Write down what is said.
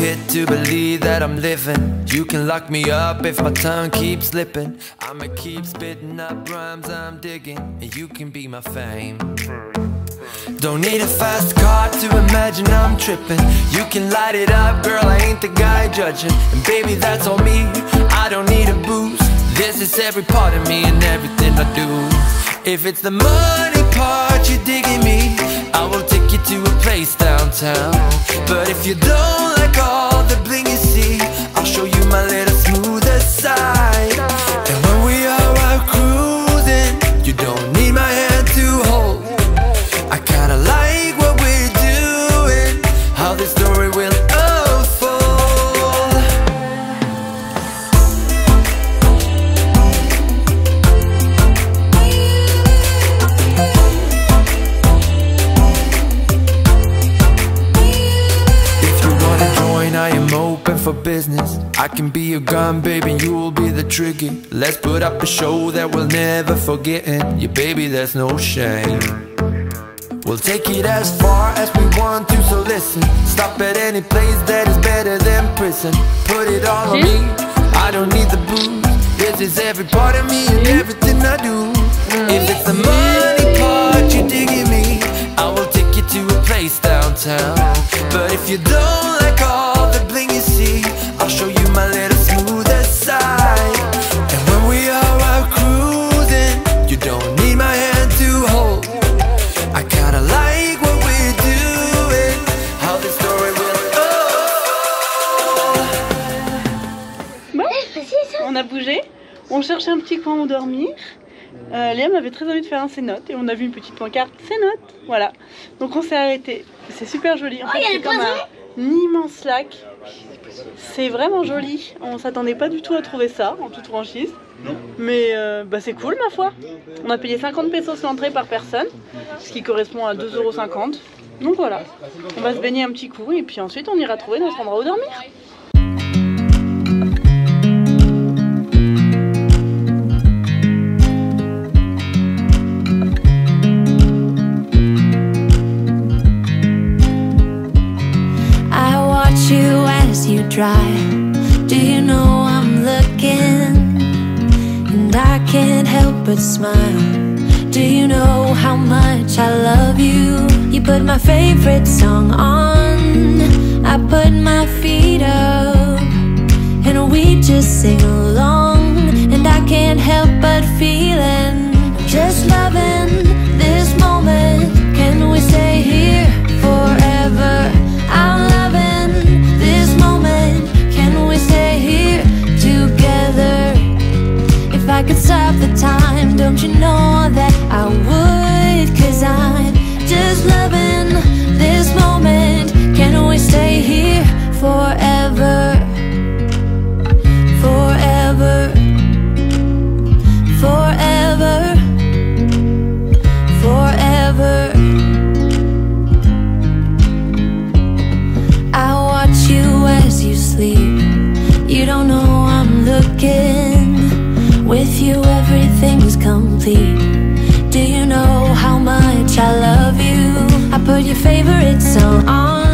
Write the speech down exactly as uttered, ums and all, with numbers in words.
get to believe that I'm living. You can lock me up if my tongue keeps slipping. I'ma keep spitting up rhymes I'm digging, and you can be my fame. Don't need a fast car to imagine I'm tripping. You can light it up, girl, I ain't the guy judging. And baby, that's on me, I don't need a boost. This is every part of me and everything I do. If it's the money part you're digging me, I will take you to a place downtown. But if you don't like all the bling you see, I'll show you my little smoother side. And when we are out cruising, you don't need my hand to hold. I kinda like what we're doing, how this story will unfold. If you wanna join, I am open for business. I can be your gun, baby, you'll be the trigger. Let's put up a show that we'll never forget. And yeah, baby, there's no shame. We'll take it as far as we want to, so listen. Stop at any place that is better than prison. Put it all on me, I don't need the booze. This is every part of me and everything I do. If it's the money part you're digging me, I will take you to a place downtown. But if you don't like all the bling you see, I'll show you my little smoother side. And when we are out cruising, you don't need my hand to hold. I kinda like what we're doing, how this story will Bon, on a bougé, on cherchait un petit coin où dormir. Euh, Liam avait très envie de faire un cénote et on a vu une petite pancarte cénote, voilà. Donc on s'est arrêté, c'est super joli. En fait, c'est comme un immense lac, c'est vraiment joli. On s'attendait pas du tout à trouver ça en toute franchise, mais euh, bah c'est cool ma foi. On a payé cinquante pesos l'entrée par personne, ce qui correspond à deux euros cinquante. Donc voilà, on va se baigner un petit coup et puis ensuite on ira trouver notre endroit où dormir. You as you drive, do you know I'm looking? And I can't help but smile. Do you know how much I love you? You put my favorite song on, I put my feet up, and we just sing along. And I can't help but feeling, just loving this moment. Can we stay here forever? I'm loving this moment. Can we stay here together? If I could stop the time, don't you know that I would? 'Cause I'm just loving this moment. Can we stay here forever? Forever. Forever. Forever. I watch you as you sleep. You don't know I'm looking. With you everything's complete. Do you know how much I love you? I put your favorite song on,